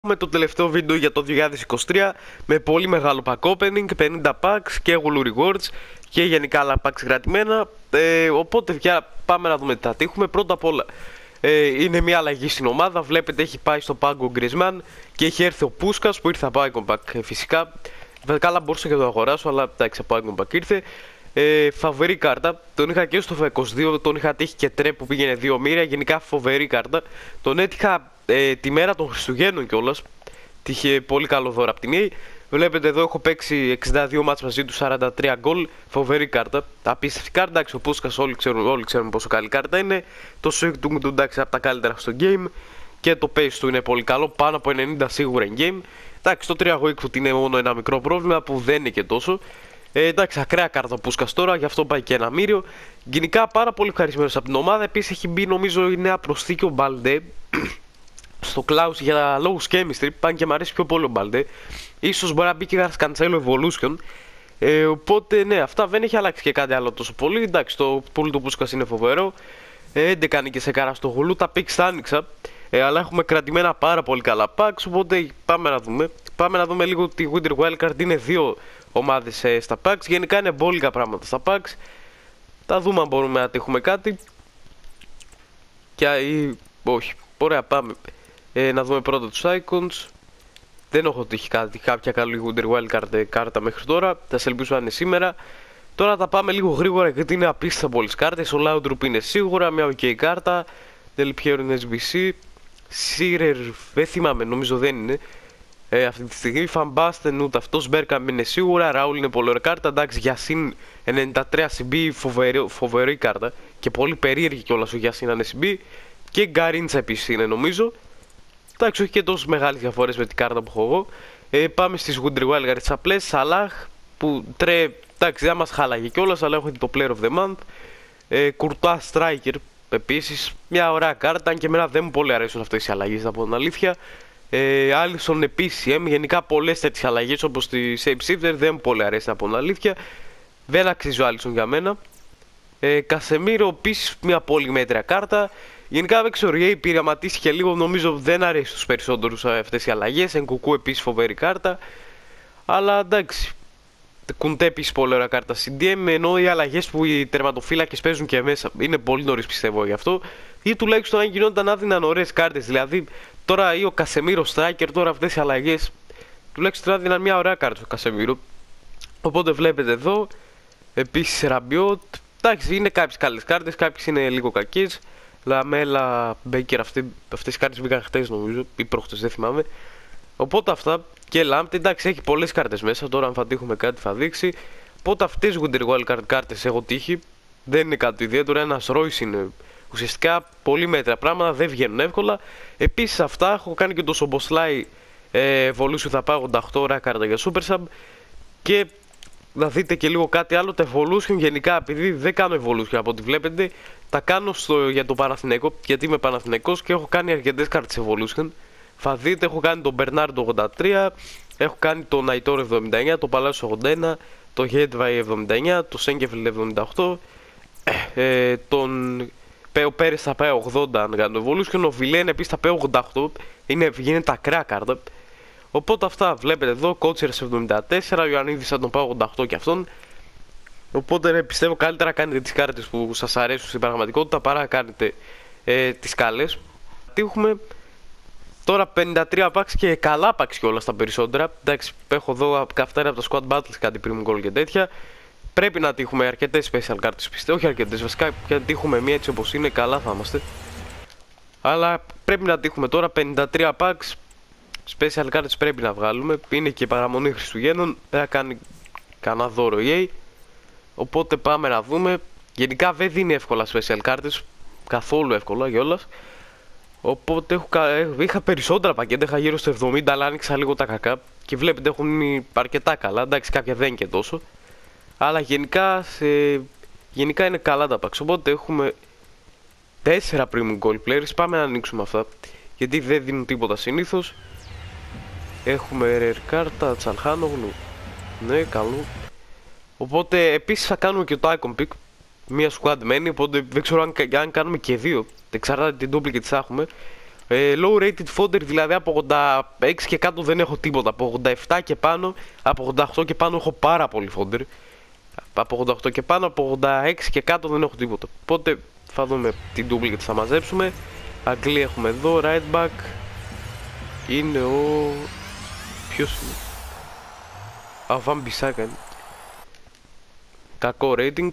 Με το τελευταίο βίντεο για το 2023 με πολύ μεγάλο pack opening, 50 packs και Gulu rewards και γενικά άλλα packs κρατημένα. Οπότε πάμε να δούμε τι θα τύχουμε. Πρώτα απ' όλα είναι μια αλλαγή στην ομάδα. Βλέπετε έχει πάει στο πάγκο ο Griezmann και έχει έρθει ο Πούσκας που ήρθε από Icon Pack φυσικά. Καλά μπορούσα και να το αγοράσω, αλλά εντάξει, από Icon Pack ήρθε. Φαβερή κάρτα, τον είχα και στο FA22, τον είχα τύχει και τρέ που πήγαινε 2 μοίρια. Γενικά φοβερή κάρτα. Τον έτυχα τη μέρα των Χριστουγέννων κιόλας. Τύχε πολύ καλό δώρο από την EA. Βλέπετε εδώ έχω παίξει 62 μάτς μαζί του, 43 γκολ. Φοβερή κάρτα. Απίστευτη κάρτα. Εντάξει, ο Πούσκας όλοι ξέρουμε πόσο καλή κάρτα είναι. Το swing του εντάξει από τα καλύτερα στο game. Και το pace του είναι πολύ καλό. Πάνω από 90 σίγουρα in game. Εντάξει, το 3 Wingfoot είναι μόνο ένα μικρό πρόβλημα που δεν είναι και τόσο. Εντάξει, ακραία κάρτα ο Πούσκας τώρα, γι' αυτό πάει και ένα μύριο. Γενικά πάρα πολύ ευχαριστημένος από την ομάδα. Επίσης έχει μπει νομίζω η νέα προσθήκη ο Μπαλντέ στο Klaus για λόγους chemistry. Πάνε και μου αρέσει πιο πολύ ο Μπαλντέ. Ίσως μπορεί να μπει και Cancelo Evolution. Οπότε ναι, αυτά δεν έχει αλλάξει και κάτι άλλο τόσο πολύ. Εντάξει, το πουλ του Πούσκας είναι φοβερό. 11 νίκες σε καρά στο Gulu, τα picks τα άνοιξα. Αλλά έχουμε κρατημένα πάρα πολύ καλά packs. Οπότε πάμε να δούμε. Πάμε να δούμε λίγο τη Winter Wildcard. Είναι δύο ομάδες στα packs. Γενικά είναι μπόλικα πράγματα στα packs. Θα δούμε αν μπορούμε να τύχουμε κάτι. Και όχι. Ωραία, πάμε. Να δούμε πρώτα τους icons. Δεν έχω τύχει κάποια καλή Winter Wildcard κάρτα μέχρι τώρα. Θα σε ελπίσω να είναι σήμερα. Τώρα θα πάμε λίγο γρήγορα γιατί είναι απίστευτα πολλές κάρτες. Ο Laudrup είναι σίγουρα μια ok κάρτα. Del Piero είναι SBC. Σίρερ δεν θυμάμαι, νομίζω δεν είναι. Αυτή τη στιγμή Φαμπάστεν ούτε αυτός. Μπέρκαμ είναι σίγουρα. Ράουλ είναι πολύ ωραία κάρτα. Εντάξει, Γιασίν 93 CB, φοβερή κάρτα. Και πολύ περίεργη κιόλας ο Γιασίν αν είναι CB. Και Γκαρίντσα επίσης είναι νομίζω. Εντάξει, όχι και τόσες μεγάλες διαφορές με την κάρτα που έχω εγώ. Πάμε στις Winter Wildcard τις απλές. Σαλάχ που εντάξει δεν μας χάλαγε κιόλας, αλλά έχω το Player of the Month. Κουρτά Striker επίσης, μια ωραία κάρτα. Αν και εμένα δεν μου πολύ αρέσουν αυτές οι αλλαγές, να πω την αλήθεια. Άλισον επίσης, γενικά πολλές τέτοιες αλλαγές όπως τη Shape Shifter δεν μου πολύ αρέσει, να πω την αλήθεια. Δεν αξίζει ο Άλισον για μένα. Κασεμίρο επίσης, μια πολύ μέτρια κάρτα. Γενικά δεν ξέρω, η EA πειραματίστηκε λίγο, νομίζω δεν αρέσει στους περισσότερους αυτές οι αλλαγές. Ενκουκού επίσης φοβερή κάρτα. Αλλά εντάξει. Κουντέ επίσης πολύ ωραία κάρτα CDM, ενώ οι αλλαγές που οι τερματοφύλακες παίζουν και μέσα είναι πολύ νωρίς πιστεύω γι' αυτό. Ή τουλάχιστον αν γινόταν άδυναν ωραίες κάρτες. Δηλαδή τώρα ή ο Κασεμίρο Striker, τώρα αυτές οι αλλαγές τουλάχιστον άδυναν μια ωραία κάρτα ο Κασεμίρο. Οπότε βλέπετε εδώ. Επίσης Ραμπιότ. Εντάξει, είναι κάποιες καλές κάρτες, κάποιες είναι λίγο κακές. Λαμέλα, Μπέικερ, αυτές οι κάρτες μπήκαν χτες νομίζω ή προχτές, δεν θυμάμαι. Οπότε αυτά και Λάμπτε, εντάξει έχει πολλές κάρτες μέσα, τώρα αν θα τύχουμε κάτι θα δείξει. Οπότε αυτές οι Winter Wildcard κάρτες έχω τύχει, δεν είναι κάτι ιδιαίτερο, ένας Royce είναι ουσιαστικά πολύ μέτρα πράγματα, δεν βγαίνουν εύκολα. Επίσης αυτά έχω κάνει και το Soboslai Evolution, θα πάω 88 ωραία κάρτα για Super Sub. Και να δείτε και λίγο κάτι άλλο, τα Evolution γενικά επειδή δεν κάνω Evolution από ό,τι βλέπετε, τα κάνω για το Παναθηναϊκό, γιατί είμαι Παναθηναϊκός και έχω κάνει αρκετές κάρτες Evolution. Θα δείτε, έχω κάνει τον Bernardo 83, έχω κάνει τον Aitor 79, τον Palacios 81, τον Hedvay 79, τον Sengefield 78, τον Pérez θα πάει 80 αν κάνω Evolution, ο Villain επίσης θα πάει 88, γίνεται ακραία κάρτα. Οπότε αυτά βλέπετε εδώ, Coachers 74, Ιωαννίδης θα τον πάω 88 και αυτόν. Οπότε πιστεύω καλύτερα κάνετε τις κάρτες που σας αρέσουν στην πραγματικότητα παρά να κάνετε τις καλές. Τι έχουμε τώρα 53 packs και καλά packs και όλα στα περισσότερα. Εντάξει, έχω εδώ καυτάρι από τα Squad Battles κάτι πριν goal και τέτοια. Πρέπει να τύχουμε αρκετές special κάρτες πιστεύω, όχι αρκετές βασικά, και αν τύχουμε μία έτσι όπως είναι καλά θα είμαστε. Αλλά πρέπει να τύχουμε τώρα 53 packs. Special κάρτες πρέπει να βγάλουμε. Είναι και παραμονή Χριστουγέννων. Δεν θα κάνει κανένα δώρο EA. Οπότε πάμε να δούμε. Γενικά δεν δίνει εύκολα special κάρτες. Καθόλου εύκολα κιόλας. Οπότε είχα περισσότερα πακέτα. Είχα γύρω στο 70, αλλά άνοιξα λίγο τα κακά. Και βλέπετε έχουν μείνει αρκετά καλά. Εντάξει, κάποια δεν είναι και τόσο. Αλλά γενικά είναι καλά τα packs. Οπότε έχουμε 4 premium gold players. Πάμε να ανοίξουμε αυτά. Γιατί δεν δίνουν τίποτα συνήθως. Έχουμε rare κάρτα, Τσαλχάνογλου. Ναι, καλό. Οπότε επίσης θα κάνουμε και το icon pick. Μία squad μένει, οπότε δεν ξέρω αν κάνουμε και δύο. Εξαρτάται την duplicate θα έχουμε. Low rated fodder, δηλαδή από 86 και κάτω δεν έχω τίποτα. Από 87 και πάνω, από 88 και πάνω έχω πάρα πολύ fodder. Από 88 και πάνω, από 86 και κάτω δεν έχω τίποτα. Οπότε θα δούμε την duplicate θα μαζέψουμε. Αγγλία έχουμε εδώ, right back. Είναι ο... ποιος είναι? Α, Βαν Μπισάκα είναι. Κακό rating.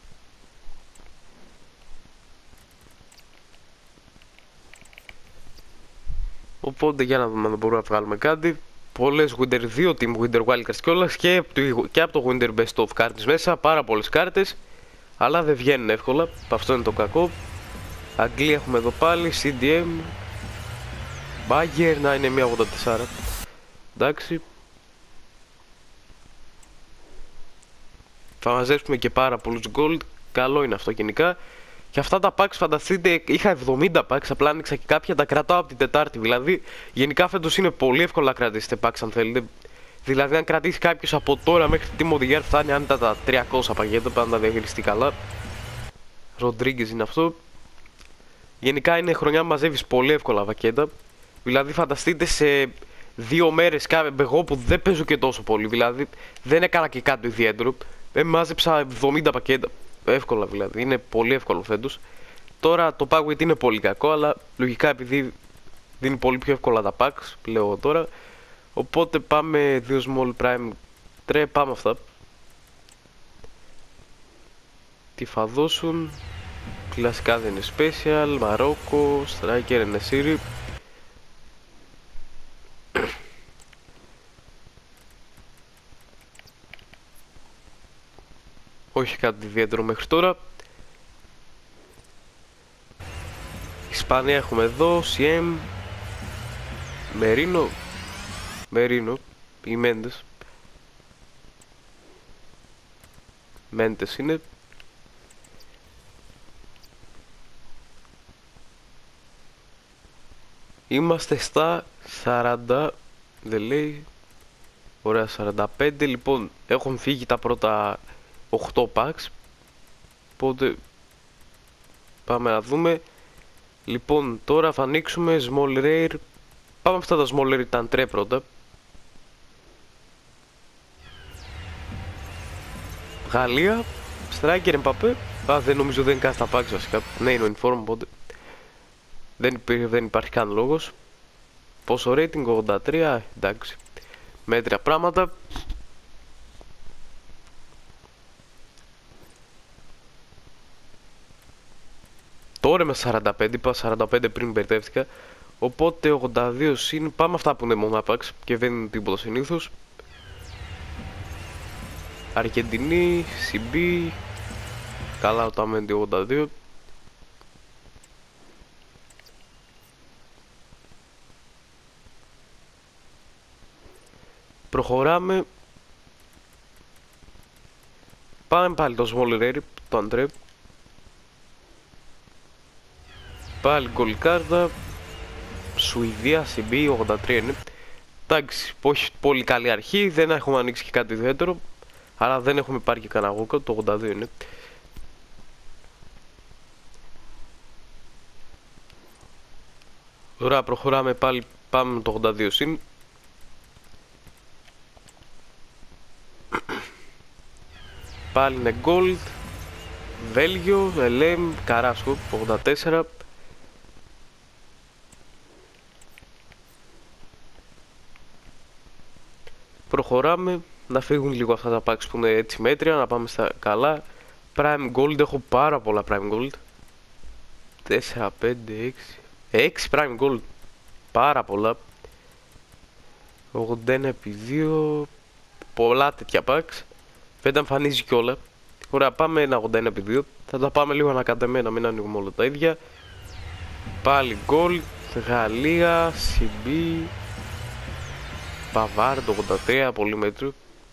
Οπότε για να δούμε αν μπορούμε να βγάλουμε κάτι. Πολλές Winter 2 team Winter Wildcards κιόλας και από το Winter Best of κάρτες μέσα. Πάρα πολλές κάρτες. Αλλά δεν βγαίνουν εύκολα. Αυτό είναι το κακό. Αγγλία έχουμε εδώ πάλι. CDM. Bagger. Να είναι 1.84. Εντάξει. Θα μαζέψουμε και πάρα πολλούς gold. Καλό είναι αυτό γενικά. Και αυτά τα packs φανταστείτε, είχα 70 packs, απλά άνοιξα και κάποια, τα κρατάω από την Τετάρτη. Δηλαδή, γενικά φέτος είναι πολύ εύκολο να κρατήσετε packs αν θέλετε. Δηλαδή, αν κρατήσει κάποιος από τώρα μέχρι τη Team of the Year, φτάνει άνετα τα 300 πακέτα, πάντα να διαχειριστεί καλά. Ροντρίγκες είναι αυτό. Γενικά είναι χρονιά που μαζεύεις πολύ εύκολα πακέτα. Δηλαδή, φανταστείτε σε 2 μέρες, εγώ που δεν παίζω και τόσο πολύ, δηλαδή δεν έκανα και κάτι ιδιαίτερο. Μάζεψα 70 πακέτα. Εύκολα δηλαδή, είναι πολύ εύκολο φέτος. Τώρα το pack weight είναι πολύ κακό, αλλά λογικά επειδή δίνει πολύ πιο εύκολα τα packs, λέω τώρα. Οπότε πάμε 2 small prime tre, πάμε αυτά. Τι θα δώσουν? Κλασικά δεν είναι special, Μαρόκο, striker είναι Siri. Όχι κάτι ιδιαίτερο μέχρι τώρα. Ισπανία έχουμε εδώ, CM, Μερίνο ή Μέντες. Μέντες είναι. Είμαστε στα 40, δεν λέει. Ωραία, 45. Λοιπόν, έχουν φύγει τα πρώτα 8 packs. Οπότε πάμε να δούμε. Λοιπόν, τώρα θα ανοίξουμε small rare. Πάμε αυτά τα small rare, ήταν τρε πρώτα. Γαλλία, striker Mbappé. Α, δεν νομίζω δεν είναι κάτι στα packs βασικά. Ναι, είναι ο inform, οπότε δεν υπάρχει καν λόγος. Πόσο rating? 83, εντάξει. Μέτρια πράγματα. Τώρα με 45, είπα 45 πριν μπερδεύτηκα. Οπότε 82 συν, πάμε αυτά που είναι μόνο packs και δεν είναι τίποτα συνήθως. Αργεντινή, CB. Καλά ο Ταμέντι 82. Προχωράμε. Πάμε πάλι το small rare, το Αντρέ. Πάλι gold κάρτα. Σουηδία, CB, 83 είναι. Εντάξει, όχι πολύ καλή αρχή, δεν έχουμε ανοίξει και κάτι ιδιαίτερο. Άρα δεν έχουμε πάρει και κανένα γόκα, το 82 είναι. Ωραία, προχωράμε πάλι, πάμε με το 82 συν. Πάλι είναι gold. Βέλγιο, LM, Καράσκο, 84. Προχωράμε, να φύγουν λίγο αυτά τα packs που είναι έτσι μέτρια, να πάμε στα καλά. Prime Gold, έχω πάρα πολλά Prime Gold. 4, 5, 6 Prime Gold, πάρα πολλά. 81x2, πολλά τέτοια packs. Δεν τα εμφανίζει κιόλα. Ωραία, πάμε ένα 81x2. Θα τα πάμε λίγο ανακατεμένα, μην ανοίγουμε όλα τα ίδια. Πάλι Gold, Γαλλία, CB, Παβάρ, το 83, πολύ μέτριο.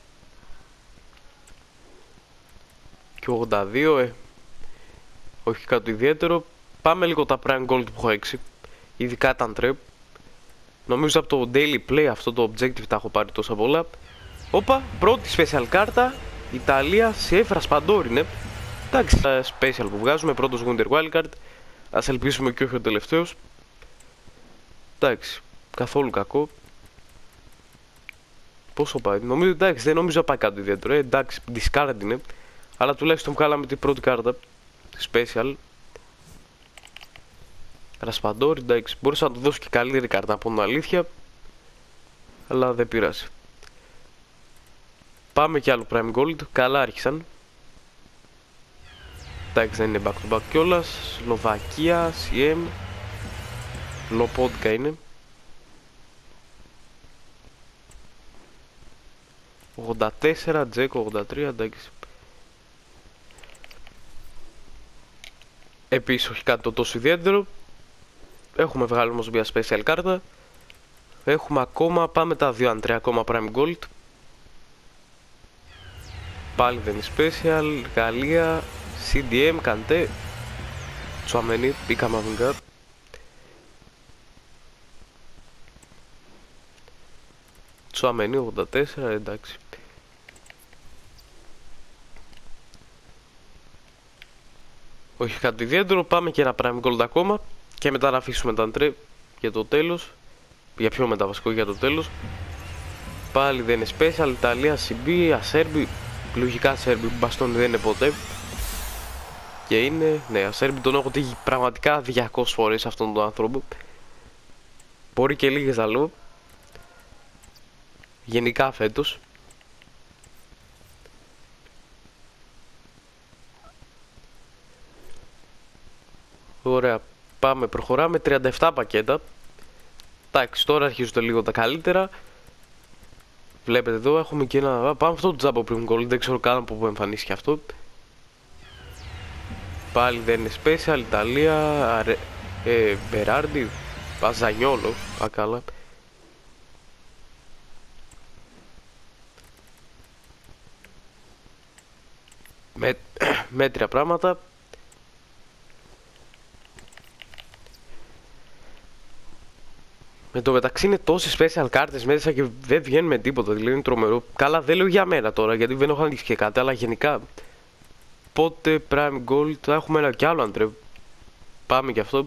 Και 82, όχι κάτι ιδιαίτερο. Πάμε λίγο τα Prime Gold που έχω 6. Ειδικά τα Trap. Νομίζω από το Daily Play αυτό το Objective τα έχω πάρει τόσα πολλά. Όπα, πρώτη special κάρτα. Ιταλία, σε Ρασπαντόρ είναι. Εντάξει, special που βγάζουμε, πρώτος Winter Wildcard. Ας ελπίσουμε και όχι ο τελευταίος. Εντάξει, καθόλου κακό. Πόσο πάει, νομίζω, εντάξει, δεν νομίζω να πάει κάτι ιδιαίτερο. Εντάξει, discard είναι. Αλλά τουλάχιστον βγάλαμε την πρώτη κάρτα. Special. Ρασπαντόρ, εντάξει, μπορούσα να του δώσω και καλύτερη κάρτα από την αλήθεια. Αλλά δεν πειράζει. Πάμε κι άλλο Prime Gold, καλά άρχισαν. Εντάξει, δεν είναι back to back κιόλας. Σλοβακία, CM. Λοπόντικα είναι. 84, Τζέκο 83, εντάξει. Επίσης όχι κάτι το τόσο ιδιαίτερο. Έχουμε βγάλει όμως μια special κάρτα. Έχουμε ακόμα, πάμε τα 2 αντρέα ακόμα Prime Gold. Πάλι δεν είναι special. Γαλλία, CDM, Καντέ, Τσουαμενί, μπήκαμε αυγά. Τσουαμενί 84, εντάξει. Όχι κάτι ιδιαίτερο, πάμε και ένα Prime Gold ακόμα. Και μετά να αφήσουμε τα αντρέ για το τέλος. Για πιο μετά βασικό, για το τέλος. Πάλι δεν είναι special. Ιταλία, CB, Ασέρμπι. Λογικά Ασέρμπι, μπαστόνι δεν είναι ποτέ. Και είναι, ναι, Ασέρμπι τον έχω τύχει πραγματικά 200 φορές αυτόν τον άνθρωπο. Μπορεί και λίγες να λέω. Γενικά φέτος. Ωραία, πάμε, προχωράμε. 37 πακέτα. Εντάξει, τώρα αρχίζουν λίγο τα καλύτερα. Βλέπετε εδώ έχουμε και ένα. Πάμε αυτό το τζάμπο πριν gold. Δεν ξέρω καν από πού εμφανίστηκε αυτό. Πάλι δεν είναι special. Ιταλία. Μπεράρντι. Παζανιόλο. Καλά. Μέτρια πράγματα. Με το μεταξύ είναι τόσες special κάρτες μέσα και δεν βγαίνουν με τίποτα, δηλαδή είναι τρομερό. Καλά, δεν λέω για μένα τώρα γιατί δεν έχω ανοίξει και κάτι, αλλά γενικά. Πότε Prime Gold, θα έχουμε ένα κι άλλο αντρέ. Πάμε κι αυτό.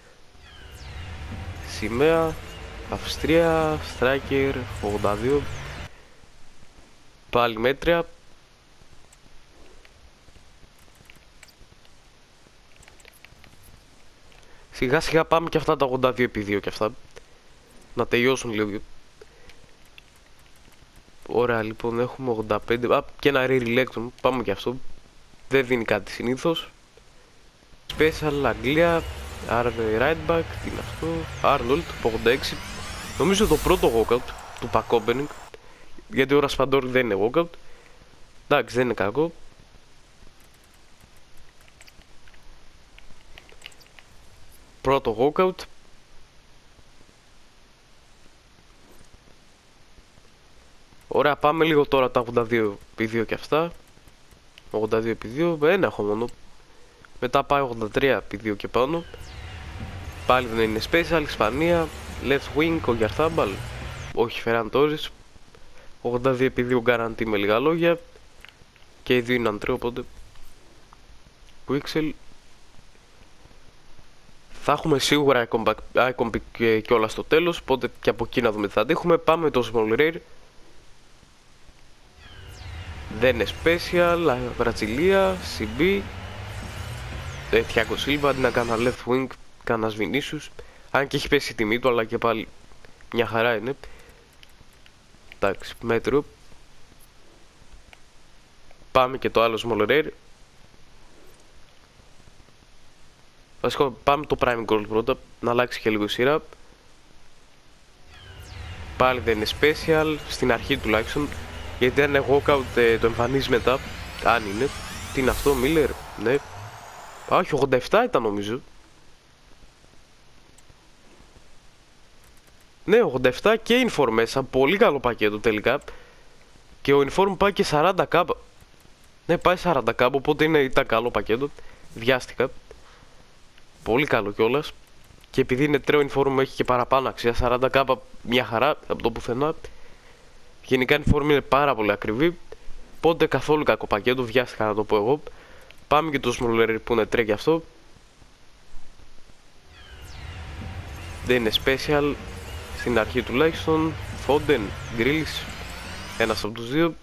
Σημαία, Αυστρία, Striker, 82. Πάλι μέτρια. Σιγά σιγά πάμε και αυτά τα 82x2 και αυτά. Να τελειώσουν λίγο. Ωραία, λοιπόν, έχουμε 85. Και ένα Rare Electron. Πάμε και αυτό. Δεν δίνει κάτι συνήθως. Special, Αγγλία. Right back. Τι είναι αυτό? Arnold, 86. Νομίζω το πρώτο walkout του pack opening. Γιατί ο Ρασπαντόρ δεν είναι walkout. Εντάξει, δεν είναι κακό. Πρώτο walkout. Ωραία, πάμε λίγο τώρα τα 82x2 και αυτά. 82x2, ένα έχω μόνο. Μετά πάει 83x2 και πάνω. Πάλι δεν είναι special, Ισπανία. Left wing, ο Γιαρθάμπαλ. Όχι, Φεράν Τόρις. 82x2 guarantee με λίγα λόγια. Και οι δύο είναι αντρέ, οπότε Quixel. Θα έχουμε σίγουρα icon pick και όλα στο τέλος. Οπότε και από εκεί να δούμε τι θα αντέχουμε. Πάμε το small rare. Δεν είναι special, Βραζιλία, CB. Thiago Silva, αντί να κάνα left wing, κάνας Vinicius. Αν και έχει πέσει η τιμή του, αλλά και πάλι μια χαρά είναι. Εντάξει, μέτρο. Πάμε και το άλλο small rare. Βασικά πάμε το prime gold πρώτα, να αλλάξει και λίγο η σειρά. Πάλι δεν είναι special, στην αρχή τουλάχιστον. Γιατί αν είναι walkout το εμφανίζει μετά. Αν είναι. Τι είναι αυτό, Miller? Ναι. Όχι, 87 ήταν νομίζω. Ναι, 87 και inform μέσα. Πολύ καλό πακέτο τελικά. Και ο inform πάει και 40k. Ναι, πάει 40k, οπότε ήταν καλό πακέτο. Βιάστηκα. Πολύ καλό κιόλας. Και επειδή είναι τρέο inform έχει και παραπάνω αξία. 40k μια χαρά από το πουθενά. Γενικά η inform είναι πάρα πολύ ακριβή. Οπότε καθόλου κακό πακέτο. Βιάστηκα να το πω εγώ. Πάμε και το small rare που είναι τρέ και αυτό. Δεν είναι special. Στην αρχή τουλάχιστον. Foden, Grealish. Ένας από τους δύο.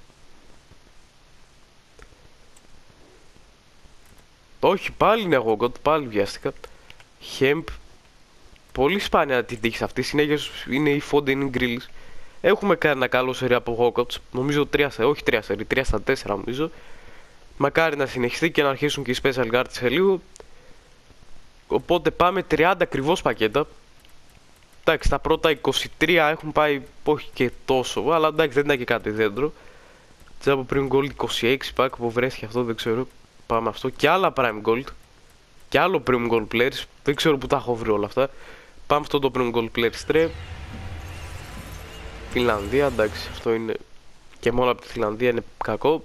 Όχι, πάλι είναι εγώ, πάλι βιάστηκα. Hemp. Πολύ σπάνια την τύχη αυτή. Συνέχεια είναι η Foden, η Grealish. Έχουμε κάνει ένα καλό σερί από Walkouts. Νομίζω 3 σερί, 3 στα 4 νομίζω. Μακάρι να συνεχιστεί και να αρχίσουν και οι special guards σε λίγο. Οπότε πάμε 30 ακριβώς πακέτα. Εντάξει, τα πρώτα 23 έχουν πάει όχι και τόσο, αλλά εντάξει δεν ήταν και κάτι δέντρο. Τζάμπο Prime Gold 26 pack που βρέθηκε αυτό, δεν ξέρω. Πάμε αυτό και άλλα Prime Gold. Και άλλο Prime Gold Players, δεν ξέρω που τα έχω βρει όλα αυτά. Πάμε αυτό το Prime Gold Players Tre. Φιλανδία, εντάξει αυτό είναι και μόνο από τη Φιλανδία είναι κακό.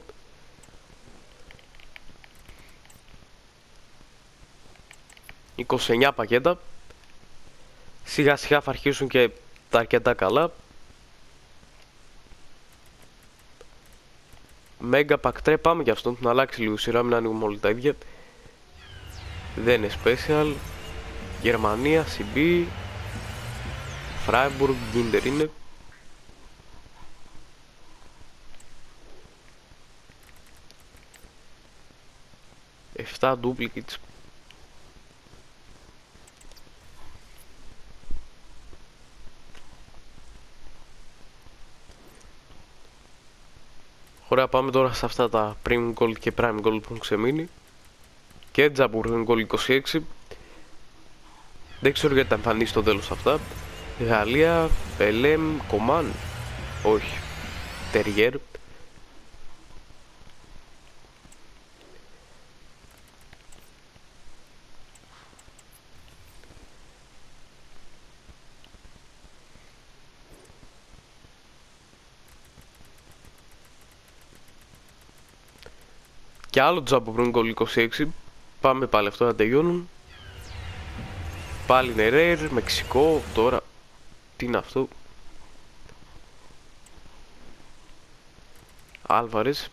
«29 πακέτα. Σιγά σιγά θα αρχίσουν και τα αρκετά καλά. Mega Pack Tre, πάμε για αυτό, να αλλάξει λίγο σειρά, μην ανοίγουμε όλοι τα ίδια. Δεν είναι special. Γερμανία, CB. Freiburg, Ginder είναι. Εφτά duplicates. Ωραία, πάμε τώρα σε αυτά τα Premium Gold και Prime Gold που έχουν ξεμείνει. Και Τζαμπουρ Gold 26. Δεν ξέρω γιατί θα εμφανίσει στο τέλος αυτά. Γαλλία, Πελέμ, Κομάν. Όχι. Τεριέρ. Και άλλο Τζαμπουρ Gold 26. Πάμε πάλι αυτό να τελειώνουν. Πάλι είναι Rare, Μεξικό, τώρα τι είναι αυτό. Άλβαρες.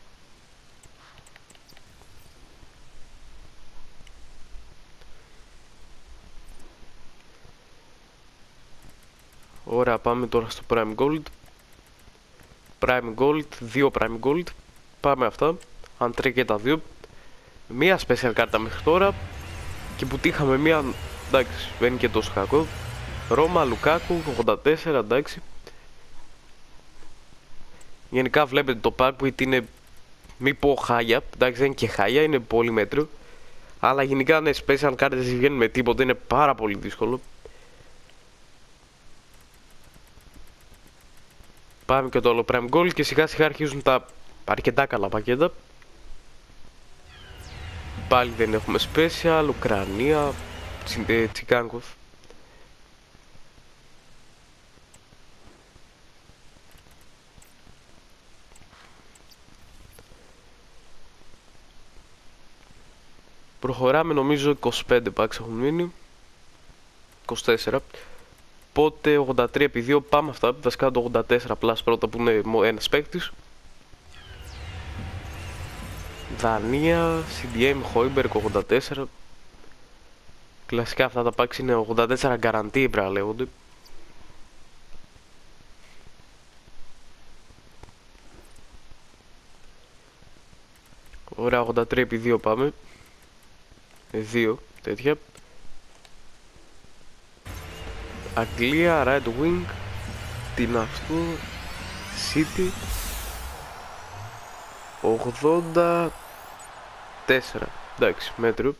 Ωραία, πάμε τώρα στο Prime Gold. Prime Gold, 2 Prime Gold. Πάμε αυτά, αν τρέχει και τα δύο. Μία special κάρτα μέχρι τώρα. Και που τύχαμε μία, εντάξει, δεν είναι και τόσο κακό. Ρώμα, Λουκάκου, 84, εντάξει. Γενικά βλέπετε το pack που είναι, μη πω χάγια, εντάξει δεν είναι και χάγια, είναι πολύ μέτριο. Αλλά γενικά ναι, special κάρτες βγαίνουν με τίποτα, είναι πάρα πολύ δύσκολο. Πάμε και το άλλο Prime Gold και σιγά σιγά αρχίζουν τα αρκετά καλά πακέτα. Πάλι δεν έχουμε special, Ουκρανία, Τσικάνκοφ. Προχωράμε, νομίζω 25 packs έχουν μείνει. 24. Οπότε 83 επί 2 πάμε αυτά. Βασικά το 84 plus πρώτα που είναι ένας παίκτης. Δανία, CDM, Hoiberg 84. Κλασικά αυτά τα packs είναι 84 guarantee πρέπει να λέγονται. Ωραία, 83 επί 2 πάμε. 2 τέτοια. Αγγλία, Red Wing. Τι είναι αυτό? City 84. Εντάξει, μέτριο.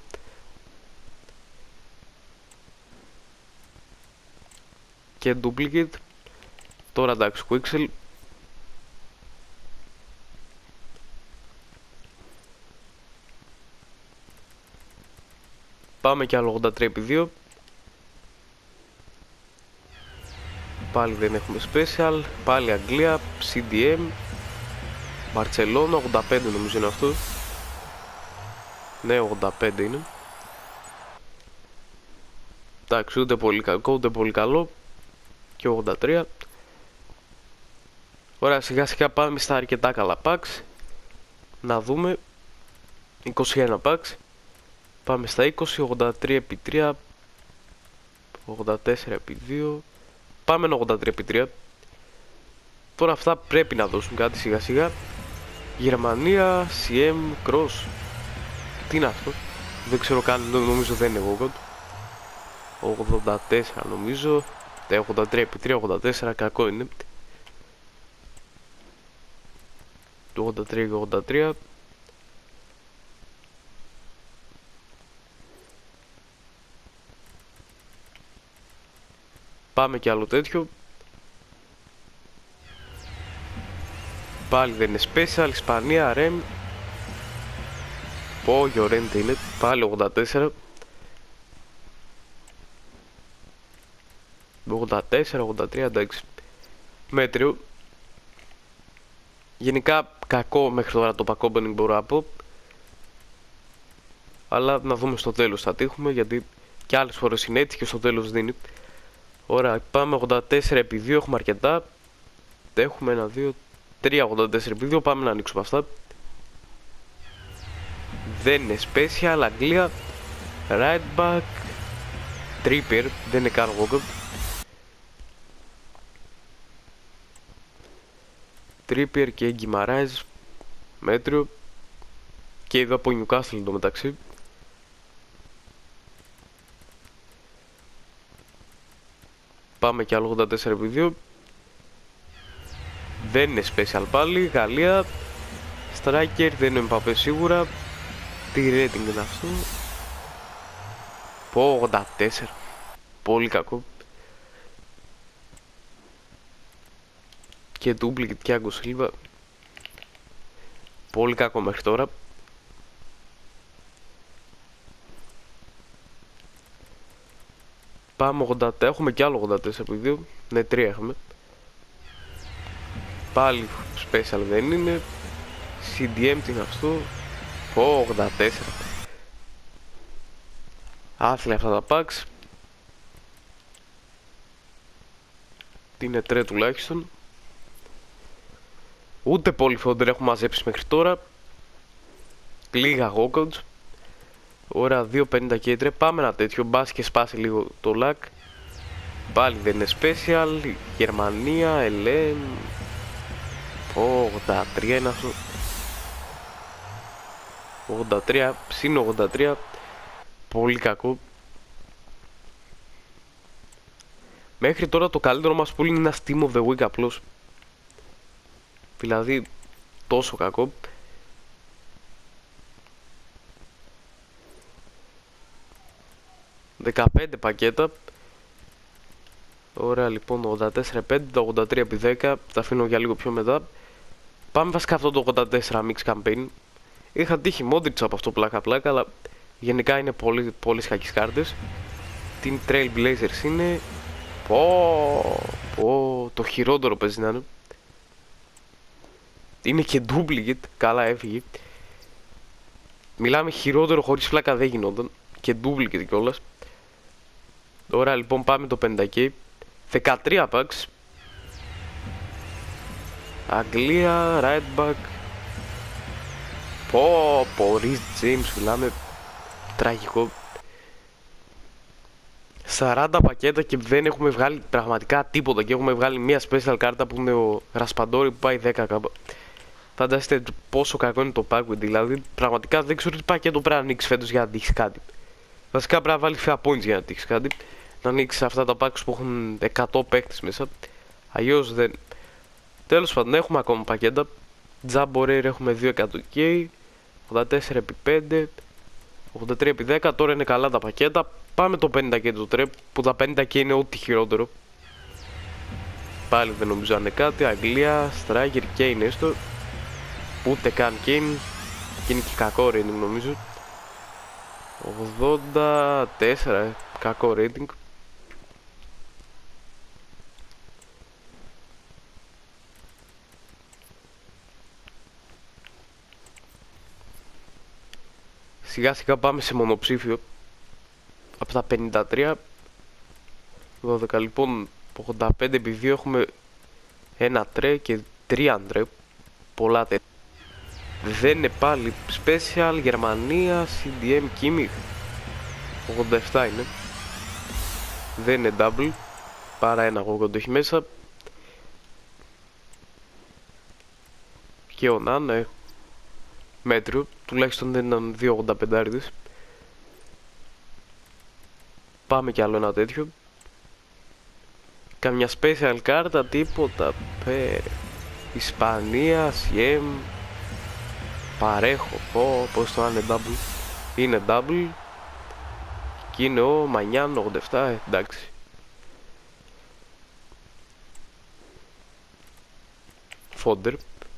Και duplicate. Τώρα εντάξει, Quixel. Πάμε κι άλλο 83 επί 2. Πάλι δεν έχουμε special. Πάλι Αγγλία, CDM. Μπαρτσελώνα, 85 νομίζω είναι αυτό. Ναι, 85 είναι. Εντάξει, ούτε πολύ κακό, ούτε πολύ καλό. Και 83. Ωραία, σιγά σιγά πάμε στα αρκετά καλά packs. Να δούμε. 21 packs. Πάμε στα 20, 83 επί 3. 84x2. Πάμε ένα 83x3. Τώρα αυτά πρέπει να δώσουν κάτι σιγά σιγά. Γερμανία, CM, Cross. Τι είναι αυτό? Δεν ξέρω καν, νομίζω δεν είναι εγώ. 84 νομίζω. 83x3, 84, κακό είναι. Το 83 και 83. Πάμε και άλλο τέτοιο. Πάλι δεν είναι special. Ισπανία, Rem. Πω, Llorente είναι. Πάλι 84. 84, 83, εντάξει. Μέτριο. Γενικά κακό μέχρι τώρα το pack opening μπορώ να πω. Αλλά να δούμε στο τέλος θα τύχουμε, γιατί και άλλες φορές είναι έτσι και στο τέλος δίνει. Ωραία, πάμε 84x2, έχουμε αρκετά. Έχουμε 1, 2, 3 84x2, πάμε να ανοίξουμε αυτά. Δεν είναι special, Αγγλία, right back, Trippier, δεν είναι καν walkout. Trippier και Guimaraes, μέτριο. Και εδώ από Newcastle εντωμεταξύ. Πάμε και άλλο 84x2. Δεν είναι special πάλι. Γαλλία, striker, δεν είναι Mbappé σίγουρα. Τι rating είναι αυτό? Πω, 84. Πολύ κακό. Και duplicate Thiago Silva. Πολύ κακό μέχρι τώρα. Πάμε 80, έχουμε κι άλλο 84x2. Ναι, 3 έχουμε. Πάλι special δεν είναι. CDM τι είναι αυτό? Πω, 84. Άθλια αυτά τα packs. Τι είναι τρε τουλάχιστον. Ούτε πολύ φόντερ έχουμε μαζέψει μέχρι τώρα. Λίγα walkouts. Ωραία, 2.50 και ήτρε. Πάμε ένα τέτοιο. Μπας και σπάσει λίγο το luck. Πάλι δεν είναι special. Γερμανία, LM. 83 είναι αυτό. 83, συν 83. Πολύ κακό. Μέχρι τώρα το καλύτερο μας που είναι ένα Team of the Week απλώς. Δηλαδή τόσο κακό. «15 πακέτα». Ωραία, λοιπόν, 84x5, το 83x10 τα αφήνω για λίγο πιο μετά. Πάμε βασικά αυτό το 84 mix campaign. Είχα τύχει Modric από αυτό πλάκα, αλλά γενικά είναι πολύ κακές κάρτες. Team Trailblazers είναι. Το χειρότερο παίζει να είναι. Είναι και duplicate, καλά έφυγε. Μιλάμε χειρότερο χωρίς φλάκα δεν γινόταν. Και duplicate κιόλας. Ωραία, λοιπόν, πάμε το 50k. 13 packs. Αγγλία, right back. Rhys James, μιλάμε τραγικό. 40 πακέτα και δεν έχουμε βγάλει πραγματικά τίποτα. Και έχουμε βγάλει μια special κάρτα που είναι ο Raspadori που πάει 10 κάπου. Φανταστείτε πόσο κακό είναι το pack, δηλαδή πραγματικά δεν ξέρω τι πακέτο πρέπει να ανοίξει φέτος για να τύχεις κάτι. Βασικά πρέπει να βάλει FIA points για να τύχεις κάτι. Να ανοίξει αυτά τα packs που έχουν 100 παίκτες μέσα. Αλλιώς δεν. Τέλος πάντων, έχουμε ακόμα πακέτα. Jamboree έχουμε 200k. 84x5. 83x10. Τώρα είναι καλά τα πακέτα. Πάμε το 50k το trap. Που τα 50k είναι ό,τι χειρότερο. Πάλι δεν νομίζω να είναι κάτι. Αγγλία, Striker, Kane έστω. Ούτε καν Kane. Και είναι και κακό rating νομίζω. 84. Κακό rating. Σιγά σιγά πάμε σε μονοψήφιο. Από τα 53. 12 λοιπόν. 85x2 έχουμε ένα τρε και 3 αντρέ. Πολλά τέτοια. Δεν είναι πάλι special. Γερμανία, CDM, Kimmich. 87 είναι. Δεν είναι double. Παρά ένα εγώ το έχει μέσα. Και ο Νάνα μέτριο. Τουλάχιστον δεν ήταν 2,85. Πάμε κι άλλο ένα τέτοιο. Καμιά special κάρτα, τίποτα. Ισπανία, Σιέμ. Παρέχω. Πώς το είναι double. Είναι double. Και είναι ο Μανιάν 87. Εντάξει. Φόντερ.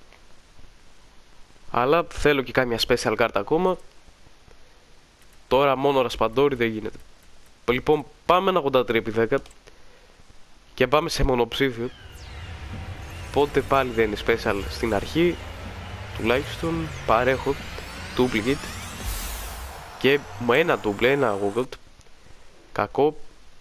Αλλά θέλω και κάμια special κάρτα ακόμα. Τώρα μόνο Ρασπαντόρι δεν γίνεται. Λοιπόν, πάμε ένα 83x10 και πάμε σε μονοψήφιο. Οπότε πάλι δεν είναι special στην αρχή. Τουλάχιστον παρέχω duplicate και με ένα double, ένα Google. Κακό.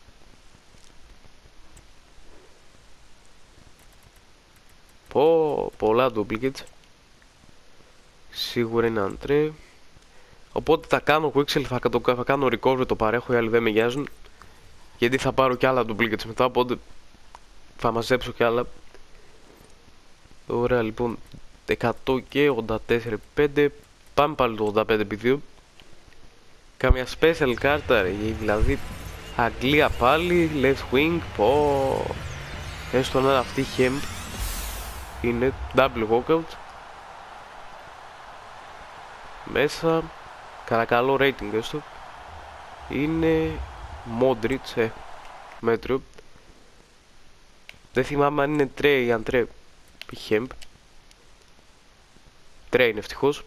Πολλά duplicates. Σίγουρα είναι αντρέ. Οπότε θα κάνω Quixel, θα κάνω recover, το παρέχω, οι άλλοι δεν με νοιάζουν. Γιατί θα πάρω κι άλλα duplicates μετά, οπότε θα μαζέψω κι άλλα. Ωραία, λοιπόν, 100 και 84,5. Πάμε πάλι το 85x2. Κάμια special κάρτα, δηλαδή Αγγλία πάλι, left wing, έστω να είναι αυτή Hemp. Είναι double walkout. Μέσα, καρακαλό rating έστω. Είναι Modric, μέτριο. Δεν θυμάμαι αν είναι τρέ ή αν τρέ ή Hemp. Τρέ είναι ευτυχώς.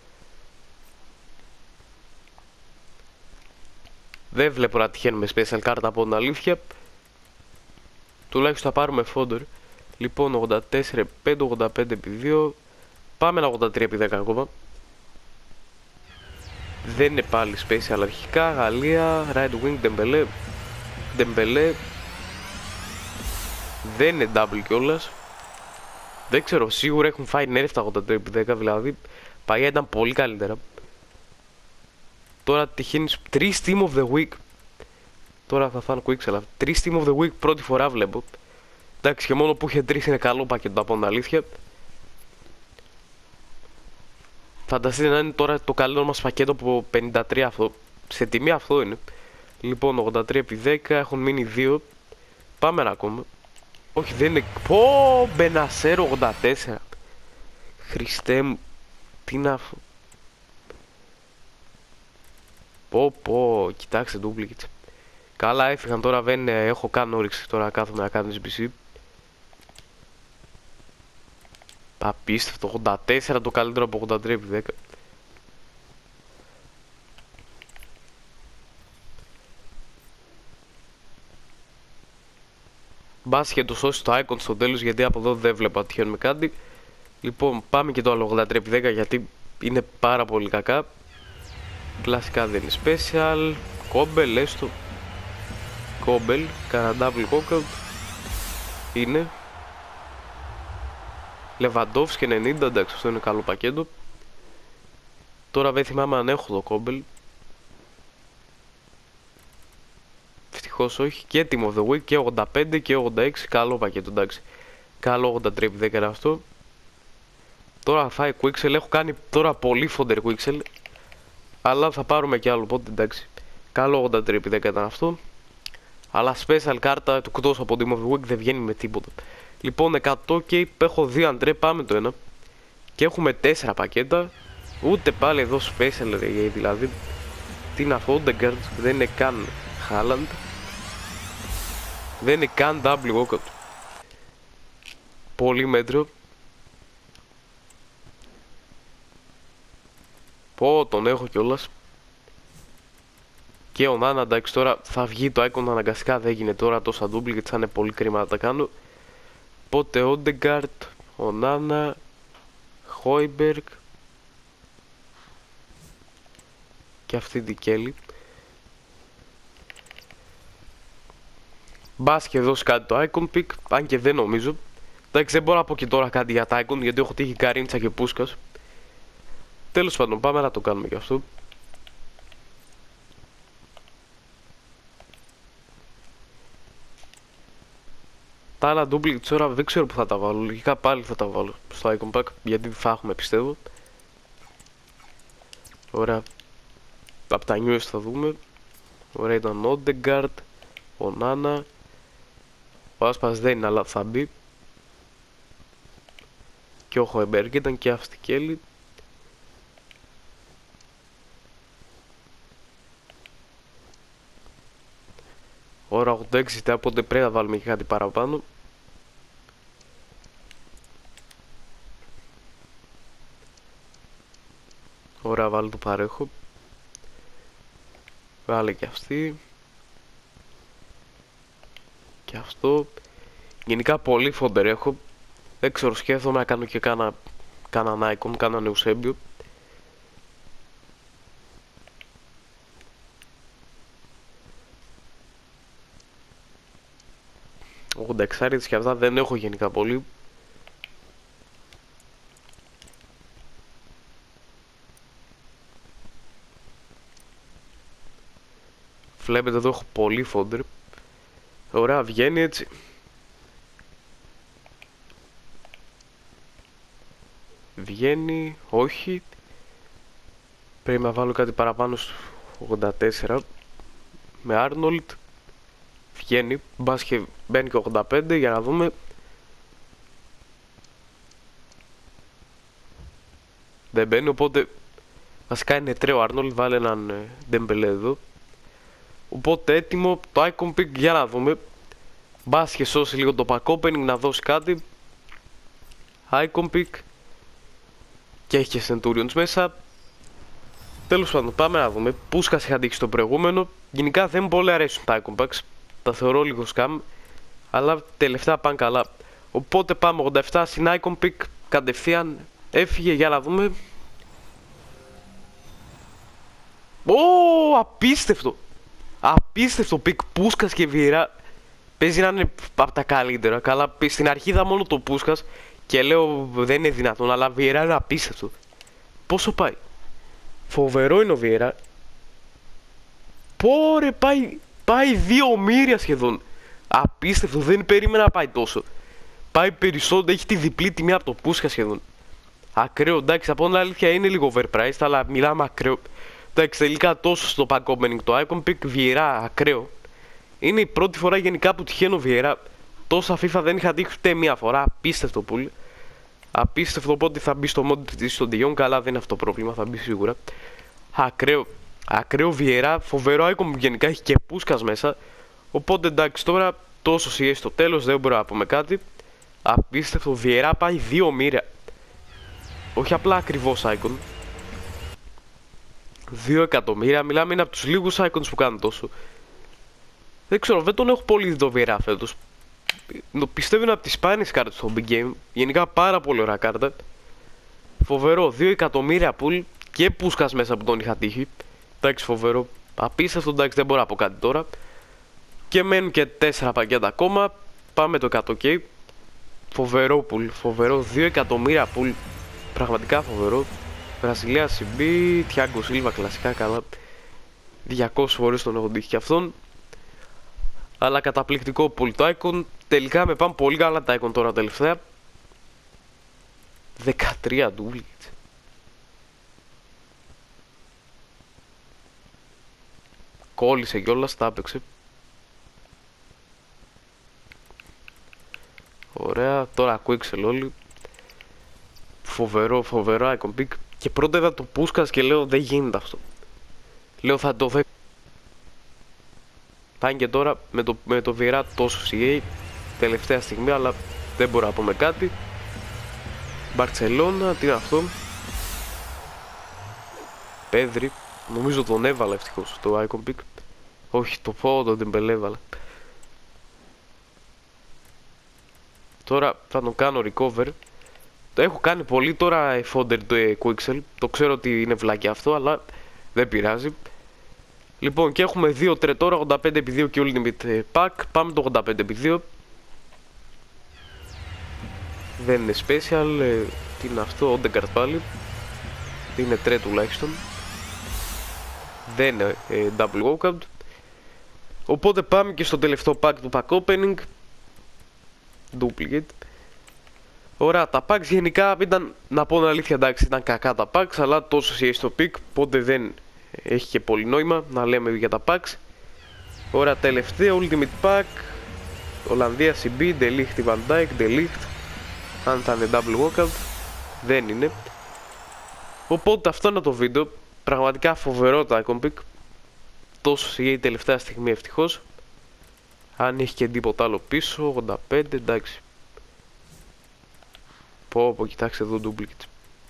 Δεν βλέπω να τυχαίνουμε special κάρτα από την αλήθεια. Τουλάχιστον θα πάρουμε fodder. Λοιπόν, 84, 585x2. Πάμε ένα 83x10 ακόμα. Δεν είναι πάλι special αρχικά. Γαλλία, right wing, Dembélé. Δεν είναι double κιόλας. Δεν ξέρω, σίγουρα έχουν φάει nerf τα 83x10, δηλαδή παλιά ήταν πολύ καλύτερα. Τώρα τυχαίνεις 3 team of the week. Τώρα θα φάνε Quixel. 3 team of the week πρώτη φορά βλέπω. Εντάξει, και μόνο που είχε 3 είναι καλό πακέτο από την αλήθεια. Φανταστείτε να είναι τώρα το καλό μας πακέτο από 53 αυτό. Σε τιμή αυτό είναι. Λοιπόν, 83x10, έχουν μείνει 2. Πάμε ένα ακόμα. Όχι, δεν είναι. Μπενασέρο 84. Χριστέ μου. Τι είναι αυτό. Κοιτάξτε duplicate. Καλά έφυγαν τώρα, δεν έχω καν όρεξη τώρα κάθομαι να κάνω SBC. Απίστευτο, 84 το καλύτερο από 83x10. Μπας και το σώσει το icon στο τέλος, γιατί από εδώ δεν βλέπω να τυχαίνουμε κάτι. Λοιπόν, πάμε και το άλλο 83x10 γιατί είναι πάρα πολύ κακά. Κλασικά δεν είναι special. Κόμπελ έστω. Κόμπελ, κανένα double walkout. Είναι Λεβαντόφσκι 90, εντάξει, αυτό είναι καλό πακέτο. Τώρα δεν θυμάμαι αν έχω το κόμπελ. Ευτυχώς όχι. Και Team of the Week και 85 και 86. Καλό πακέτο, εντάξει. Καλό 83x10 είναι αυτό. Τώρα θα φάει Quixel. Έχω κάνει τώρα πολύ fodder Quixel. Αλλά θα πάρουμε κι άλλο, οπότε εντάξει. Καλό 83x10 ήταν αυτό. Αλλά special κάρτα του εκτός από Team of the Week δεν βγαίνει με τίποτα. Λοιπόν, 100 και έχω 2 αντρέ, πάμε το ένα. Και έχουμε 4 πακέτα. Ούτε πάλι εδώ special ρε, δηλαδή. Τι είναι αυτό, Odegaard, δεν είναι καν Haaland. Δεν είναι καν double walkout. Πολύ μέτρο. Τον έχω κιόλας. Και ο Νάνα, εντάξει, τώρα θα βγει το icon αναγκαστικά, δεν γίνεται τώρα τόσα duplicate, θα είναι πολύ κρίμα να τα κάνω. Οπότε Odegaard, ο Νάνα, Χόιμπεργκ και αυτή την Κέλλη. Μπας και δώσει κάτι το icon pick, αν και δεν νομίζω. Εντάξει, δεν μπορώ να πω και τώρα κάτι για τα icon, γιατί έχω τύχει Καρίντσα και Πούσκας. Τέλος πάντων, πάμε να το κάνουμε κι αυτό. Τα άλλα duplicates τώρα δεν ξέρω που θα τα βάλω. Λογικά πάλι θα τα βάλω στο icon pack γιατί θα έχουμε πιστεύω. Ωραία. Από τα newest θα δούμε. Ωραία, ήταν ο Odegaard, ο Nana. Ο Άσπας δεν είναι αλλά θα μπει. Και ο Χοεμπέργκ ήταν και Αυστικέλη. Ώρα 86 οπότε πρέπει να βάλουμε και κάτι παραπάνω. Ωραία, βάλω το παρέχω. Βάλε και αυτή. Και αυτό. Γενικά πολύ φόντερ έχω. Δεν ξέρω, σκέφτομαι να κάνω και κάνα icon, κάνα νεουσέμπιο. Εγώ ντεξάριτες και αυτά δεν έχω γενικά πολύ. Βλέπετε εδώ έχω πολύ φόντερ. Ωραία, βγαίνει έτσι. Βγαίνει, όχι. Πρέπει να βάλω κάτι παραπάνω στο 84. Με Άρνολτ. Βγαίνει, μπας και μπαίνει και 85 για να δούμε. Δεν μπαίνει, οπότε βασικά είναι τρέο Άρνολτ, βάλε έναν Ντεμπελέ εδώ. Οπότε έτοιμο το icon pick για να δούμε. Μπας και σώσει λίγο το pack opening, να δώσει κάτι. Icon pick. Και έχει και Centurions μέσα. Τέλος πάντων, πάμε να δούμε. Πούσκας είχα δείξει το προηγούμενο. Γενικά δεν μου πολύ αρέσουν τα icon packs. Τα θεωρώ λίγο scam. Αλλά τελευταία πάνε καλά. Οπότε πάμε 87 στην icon pick. Κατευθείαν έφυγε για να δούμε. Ω, απίστευτο. Απίστευτο pick. Πούσκας και Βιερά. Παίζει να είναι από τα καλύτερα. Καλά, στην αρχή είδα μόνο το Πούσκας. Και λέω δεν είναι δυνατόν, αλλά Βιερά είναι απίστευτο. Πόσο πάει? Φοβερό είναι ο Βιερά. Πόρε, πάει 2 ομήρια σχεδόν. Απίστευτο, δεν περίμενα να πάει τόσο. Πάει περισσότερο, έχει τη διπλή τιμή από το Πούσκα σχεδόν. Ακραίο, εντάξει, από την αλήθεια είναι λίγο overpriced, αλλά μιλάμε ακραίο. Εντάξει, τελικά τόσο στο pack opening το icon pick, Βιερά ακραίο. Είναι η πρώτη φορά γενικά που τυχαίνω Βιερά. Τόσα FIFA δεν είχα δείξει ούτε μία φορά. Απίστευτο πουλ. Απίστευτο, οπότε θα μπει στο mod της στον De Jong. Καλά, δεν είναι αυτό το πρόβλημα, θα μπει σίγουρα. Ακραίο. Ακραίο Βιερά. Φοβερό icon που γενικά έχει και Πούσκας μέσα. Οπότε εντάξει, τώρα τόσο CA στο τέλος δεν μπορώ να πούμε κάτι. Απίστευτο, Βιερά πάει 2 μοίρια. Όχι απλά ακριβώς icon. 2 εκατομμύρια. Μιλάμε, είναι από τους λίγους icons που κάνουν τόσο. Δεν ξέρω, δεν τον έχω πολύ δει το Βιερά φέτος. Πιστεύω είναι από τις σπάνιες κάρτες στο Big Game. Γενικά πάρα πολύ ωραία κάρτα. Φοβερό, 2 εκατομμύρια πουλ και Πούσκας μέσα που τον είχα τύχει. Εντάξει, φοβερό. Απίστευτο, εντάξει, δεν μπορώ να πω κάτι τώρα. Και μένουν και 4 πακέτα ακόμα. Πάμε το 100k. Φοβερό πουλ, φοβερό, 2 εκατομμύρια πουλ. Πραγματικά φοβερό. Βραζιλία CB, Thiago Silva κλασικά, καλά. 200 φορές τον έχω τύχει και αυτόν. Αλλά καταπληκτικό pull το icon. Τελικά με πάνε πολύ καλά τα icon τώρα τελευταία. 13 duplicate. Κόλλησε κιόλας, τα έπαιξε. Ωραία, τώρα Quixel όλοι. Φοβερό, φοβερό icon pick. Και πρώτα είδα το Πούσκας και λέω δεν γίνεται αυτό. Λέω θα το δω. Πάνε και τώρα με το Βιερά τόσο CA τελευταία στιγμή, αλλά δεν μπορώ να πούμε κάτι. Μπαρτσελώνα, τι είναι αυτό? Πέδρη, νομίζω τον έβαλα ευτυχώς το icon pick. Όχι, το πω, τον Ντεμπελέ έβαλα. Τώρα θα τον κάνω recover. Το έχω κάνει πολύ τώρα fodder το Quixel. Το ξέρω ότι είναι βλάκι αυτό, αλλά δεν πειράζει. Λοιπόν, και έχουμε 2 τρε τώρα, 85x2 και Ultimate Pack. Πάμε το 85x2. Δεν είναι special. Τι είναι αυτό, Odegaard πάλι. Είναι τρε τουλάχιστον. Δεν είναι double walkout. Οπότε πάμε και στο τελευταίο pack του pack opening. duplicate. Ωραία, τα packs γενικά ήταν, να πω την αλήθεια, εντάξει, ήταν κακά τα packs, αλλά τόσο CA στο pick, οπότε δεν έχει και πολύ νόημα να λέμε για τα packs. Ωραία, τελευταίο Ultimate Pack, Ολλανδία CB, De Ligt, Van Dijk, De Ligt. Αν θα είναι double walkout, δεν είναι. Οπότε αυτό είναι το βίντεο. Πραγματικά φοβερό το icon pick. Τόσο CA τελευταία στιγμή ευτυχώς. Αν έχει και τίποτα άλλο πίσω, 85, εντάξει. Πω, κοιτάξτε εδώ duplicate.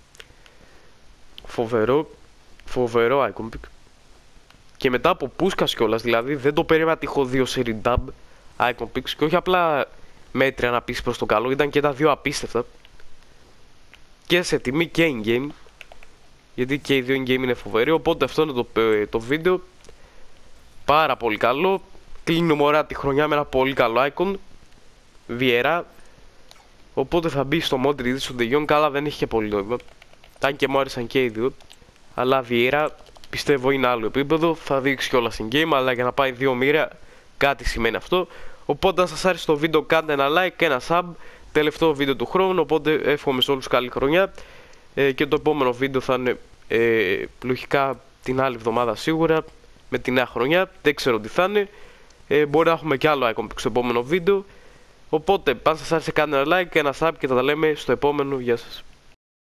Φοβερό icon pick. Και μετά από πούσκας κιόλας, δηλαδή δεν το περίμενα ότι έχω δύο series dub icon picks και όχι απλά μέτρια να πεις προς το καλό, ήταν και τα δύο απίστευτα. Και σε τιμή και in-game, γιατί και οι δύο in-game είναι φοβεροί, οπότε αυτό είναι το βίντεο. Πάρα πολύ καλό. Κλείνουμε ωραία τη χρονιά με ένα πολύ καλό icon Βιερά. Οπότε θα μπει στο Modric ή στο De Jong. Καλά, δεν έχει και πολύ νόημα. Αν και μου άρεσαν και οι δύο. Αλλά Βιερά πιστεύω είναι άλλο επίπεδο. Θα δείξει κιόλας in game. Αλλά για να πάει δύο μοίρα κάτι σημαίνει αυτό. Οπότε αν σας άρεσε το βίντεο, κάντε ένα like και ένα sub. Τελευταίο βίντεο του χρόνου. Οπότε εύχομαι σε όλους καλή χρονιά. Και το επόμενο βίντεο θα είναι λογικά την άλλη εβδομάδα σίγουρα. Με τη νέα χρονιά. Δεν ξέρω τι θα είναι. Μπορεί να έχουμε κι άλλο icon στο επόμενο βίντεο. Οπότε, αν σας άρεσε, κάντε ένα like και ένα sub και θα τα λέμε στο επόμενο. Γεια σας.